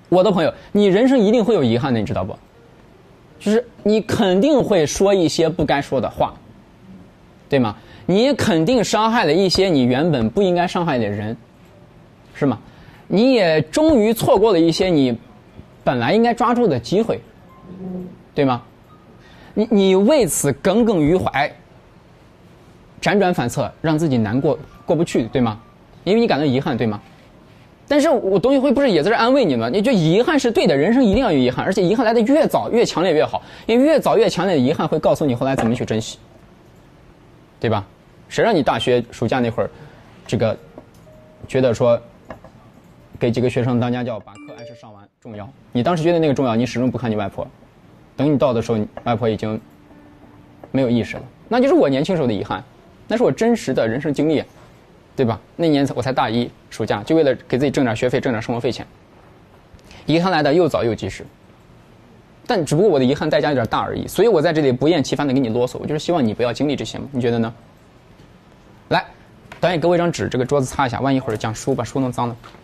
我的朋友，你人生一定会有遗憾的，你知道不？就是你肯定会说一些不该说的话，对吗？你也肯定伤害了一些你原本不应该伤害的人，是吗？你也终于错过了一些你本来应该抓住的机会，对吗？你为此耿耿于怀，辗转反侧，让自己难过过不去，对吗？因为你感到遗憾，对吗？但是我董宇辉不是也在这安慰你吗？你觉得遗憾是对的，人生一定要有遗憾，而且遗憾来的越早越强烈越好，因为越早越强烈的遗憾会告诉你后来怎么去珍惜，对吧？谁让你大学暑假那会儿，这个觉得说给几个学生当家教，把课按时上完重要？你当时觉得那个重要，你始终不看你外婆，等你到的时候，你外婆已经没有意识了，那就是我年轻时候的遗憾，那是我真实的人生经历。对吧？那年我才大一，暑假就为了给自己挣点学费、挣点生活费钱。遗憾来的又早又及时，但只不过我的遗憾代价有点大而已。所以我在这里不厌其烦的给你啰嗦，我就是希望你不要经历这些嘛。你觉得呢？来，导演给我一张纸，这个桌子擦一下，万一一会儿讲书把书弄脏了。